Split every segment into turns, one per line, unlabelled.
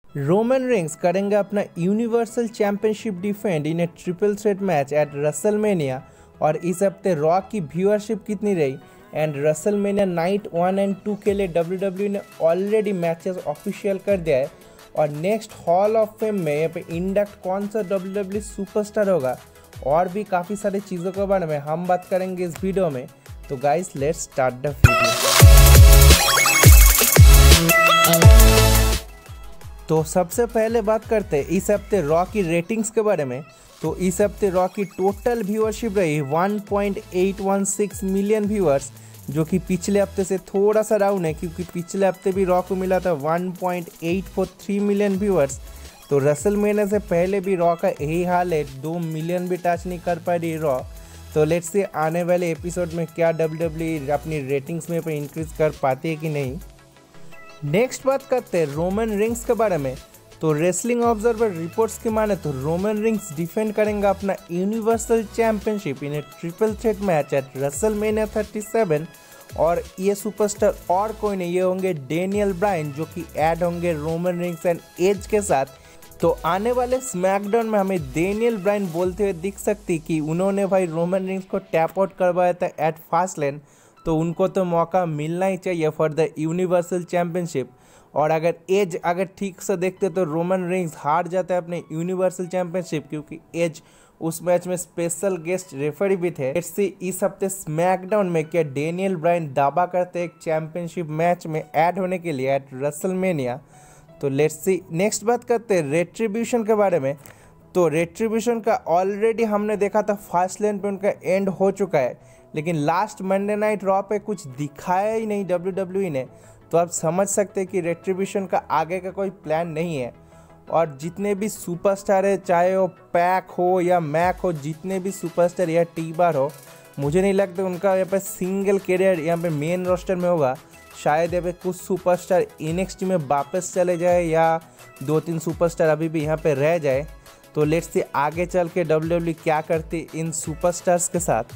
Roman Reigns करेंगे अपना Universal Championship defend in a triple threat match at WrestleMania. और इस हफ्ते रॉ की व्यूअरशिप कितनी रही एंड रसलमेनिया नाइट 1 और 2 के लिए WWE ने ऑलरेडी मैचेस ऑफिशियल कर दिया है। और नेक्स्ट हॉल ऑफ फेम में यहाँ पे इंडक्ट कौन सा WWE सुपरस्टार होगा और भी काफ़ी सारी चीज़ों के बारे में हम बात करेंगे इस वीडियो में। तो guys let's start the video. तो सबसे पहले बात करते हैं इस हफ्ते रॉ की रेटिंग्स के बारे में। तो इस हफ्ते रॉ की टोटल व्यूअरशिप रही 1.816 मिलियन व्यूअर्स, जो कि पिछले हफ्ते से थोड़ा सा डाउन है क्योंकि पिछले हफ्ते भी रॉ को मिला था 1.843 मिलियन व्यूअर्स। तो रसलमेनिया से पहले भी रॉ का यही हाल है, 2 मिलियन भी टच नहीं कर पा रही रॉ। तो लेट्स से आने वाले एपिसोड में क्या WWE अपनी रेटिंग्स में इंक्रीज कर पाती है कि नहीं। नेक्स्ट बात करते हैं रोमन रिंग्स के बारे में। तो रेसलिंग ऑब्जर्वर रिपोर्ट्स की माने तो रोमन रिंग्स डिफेंड करेंगे अपना Universal Championship in a triple threat match at WrestleMania 37। और ये सुपरस्टार और कोई नहीं, ये होंगे डेनियल ब्रायन, जो कि ऐड होंगे रोमन रिंग्स एंड एज के साथ। तो आने वाले स्मैकडाउन में हमें डेनियल ब्रायन बोलते हुए दिख सकती कि उन्होंने भाई रोमन रिंग्स को टैप आउट करवाया था एट फास्टलेन, तो उनको तो मौका मिलना ही चाहिए फॉर द यूनिवर्सल चैंपियनशिप। और अगर ठीक से देखते तो रोमन रिंग्स हार जाता है अपने यूनिवर्सल चैंपियनशिप, क्योंकि एज उस मैच में स्पेशल गेस्ट रेफरी भी थे। इस हफ्ते स्मैकडाउन में क्या डेनियल ब्रायन दावा करते एक चैंपियनशिप मैच में ऐड होने के लिए एट रसलमेनिया। तो लेट्स सी। नेक्स्ट बात करते हैं रेट्रीब्यूशन के बारे में। तो रेट्रीब्यूशन का ऑलरेडी हमने देखा था फास्टलेन पे उनका एंड हो चुका है, लेकिन लास्ट मंडे नाइट रॉ पे कुछ दिखाया ही नहीं WWE ने। तो आप समझ सकते हैं कि रेट्रीब्यूशन का आगे का कोई प्लान नहीं है। और जितने भी सुपरस्टार है, चाहे वो पैक हो या मैक हो, जितने भी सुपरस्टार या टी-बार हो, मुझे नहीं लगता उनका यहाँ पे सिंगल कैरियर यहाँ पे मेन रोस्टर में होगा। शायद यहाँ पे कुछ सुपरस्टार NXT में वापस चले जाए या 2-3 सुपरस्टार अभी भी यहाँ पे रह जाए। तो लेट्स सी आगे चल के WWE क्या करती इन सुपरस्टार्स के साथ।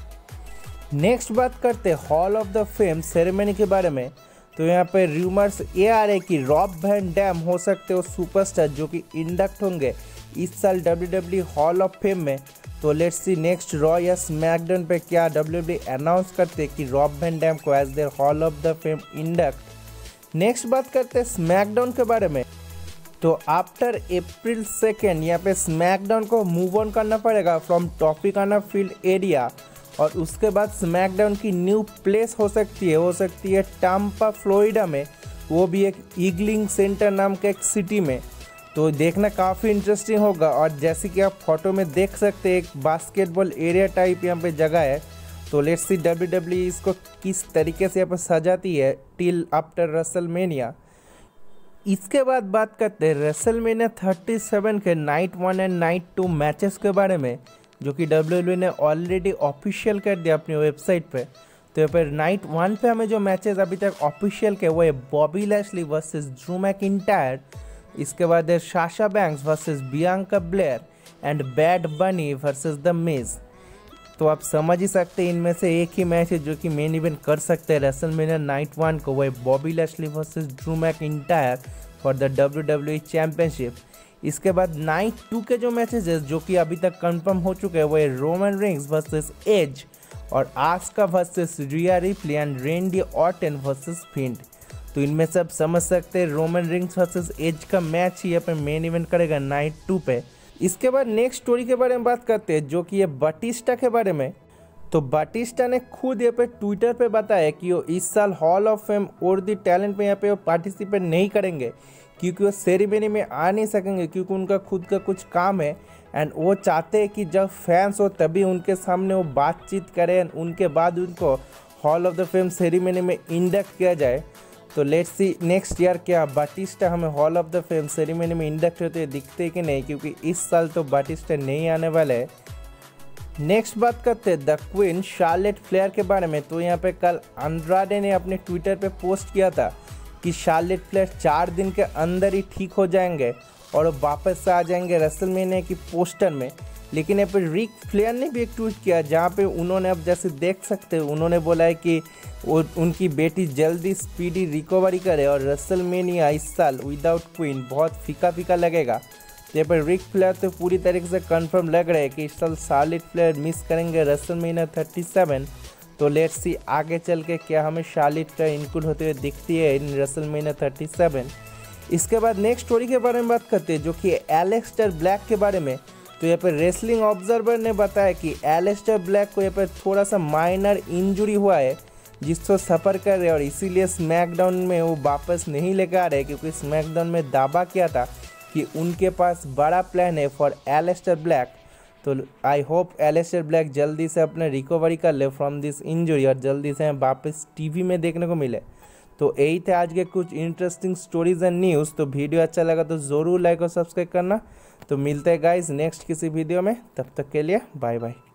नेक्स्ट बात करते हैं Hall of the Fame ceremony के बारे में। तो यहाँ पे रूमर्स ये आ रहे कि रॉब वैन डैम हो सकते हो सुपरस्टार जो कि इंडक्ट होंगे इस साल WWE हॉल ऑफ फेम में। तो लेट्स सी नेक्स्ट रॉ या स्मैकडाउन पे क्या WWE अनाउंस करते कि रॉब वैन डैम को as their Hall of the Fame induct. नेक्स्ट बात करते हैं स्मैकडाउन के बारे में। तो आफ्टर अप्रैल 2 यहाँ पे स्मैकडाउन को मूव ऑन करना पड़ेगा फ्रॉम टॉपिकाना फील्ड एरिया। और उसके बाद स्मैकडाउन की न्यू प्लेस हो सकती है टाम्पा फ्लोरिडा में, वो भी एक ईगलिंग सेंटर नाम के एक सिटी में। तो देखना काफ़ी इंटरेस्टिंग होगा। और जैसे कि आप फोटो में देख सकते हैं एक बास्केटबॉल एरिया टाइप यहाँ पे जगह है। तो लेट्स सी WWE इसको किस तरीके से यहाँ पर सजाती है टिल आफ्टर रसलमेनिया। इसके बाद बात करते हैं रसलमेनिया 37 के नाइट 1 एंड नाइट 2 मैचेस के बारे में, जो कि WWE ने ऑलरेडी ऑफिशियल कर दिया अपनी वेबसाइट पे। तो यहाँ पर नाइट 1 पे हमें जो मैचेस अभी तक ऑफिशियल के वो है Bobby Lashley versus Drew McIntyre. इसके बाद है Sasha Banks versus Bianca Belair and Bad Bunny versus the Miz. तो आप समझ ही सकते हैं इनमें से एक ही मैच है जो कि मेन इवेंट कर सकते हैं रसलमेनिया नाइट 1 को, वो है Bobby Lashley versus Drew McIntyre for the WWE championship. इसके बाद नाइट 2 के जो मैचेस है जो कि अभी तक कंफर्म हो चुके हैं वो है रोमन रिंग्स वर्सेस एज और Asuka versus Rhea Ripley and Randy Orton versus Fiend. तो इनमें से आप समझ सकते हैं रोमन रिंग्स वर्सेस एज का मैच ही यहाँ पे मेन इवेंट करेगा नाइट 2 पे। इसके बाद नेक्स्ट स्टोरी के बारे में बात करते हैं जो कि ये बाटिस्टा के बारे में। तो बाटिस्टा ने खुद यहाँ पे ट्विटर पे बताया कि वो इस साल हॉल ऑफ फेम और दी टैलेंट में यहाँ पे वो पार्टिसिपेट नहीं करेंगे क्योंकि वो सेरेमनी में आ नहीं सकेंगे, क्योंकि उनका खुद का कुछ काम है। एंड वो चाहते हैं कि जब फैंस हो तभी उनके सामने वो बातचीत करें, उनके बाद उनको Hall of the Fame ceremony में इंडक्ट किया जाए। तो लेट्स सी नेक्स्ट ईयर क्या बाटिस्टा हमें Hall of the Fame ceremony में इंडक्ट होते दिखते कि नहीं, क्योंकि इस साल तो बाटिस्टा नहीं आने वाले है। नेक्स्ट बात करते हैं द क्वीन शार्लेट फ्लेयर के बारे में। तो यहाँ पे कल अंड्राडे ने अपने ट्विटर पे पोस्ट किया था कि शार्लेट फ्लेयर 4 दिन के अंदर ही ठीक हो जाएंगे और वापस आ जाएंगे रसलमेनिया की पोस्टर में। लेकिन यहाँ पर रिक फ्लेयर ने भी एक ट्वीट किया जहाँ पे उन्होंने, अब जैसे देख सकते हैं, उन्होंने बोला है कि वो उनकी बेटी जल्दी स्पीडी रिकवरी करे और रेसलमेनिया इस साल विदाउट क्वीन बहुत फीका फीका लगेगा। तो यहाँ पर रिक फ्लेयर तो पूरी तरीके से कंफर्म लग रहा है कि इस साल शार्लेट फ्लेयर मिस करेंगे रेसलमेनिया 37। तो लेट्स सी आगे चल के क्या हमें शार्लेट फ्लेयर इंक्लूड होते हुए दिखती है इन रेसलमेनिया 37। इसके बाद नेक्स्ट स्टोरी के बारे में बात करते हैं जो कि एलेक्स्टर ब्लैक के बारे में। तो यहाँ पर रेसलिंग ऑब्जर्वर ने बताया कि एलेक्स्टर ब्लैक को यहाँ पर थोड़ा सा माइनर इंजरी हुआ है जिसको सफ़र कर रहे हैं और इसीलिए स्मैकडाउन में वो वापस नहीं लेकर आ रहे, क्योंकि स्मैकडाउन में दावा किया था कि उनके पास बड़ा प्लान है फॉर एलेक्स्टर ब्लैक। तो आई होप एलेक्स्टर ब्लैक जल्दी से अपने रिकवरी कर ले फ्रॉम दिस इंजरी और जल्दी से वापस टीवी में देखने को मिले। तो यही थे आज के कुछ इंटरेस्टिंग स्टोरीज एंड न्यूज़। तो वीडियो अच्छा लगा तो ज़रूर लाइक और सब्सक्राइब करना। तो मिलते हैं गाइज नेक्स्ट किसी वीडियो में, तब तक के लिए बाय बाय।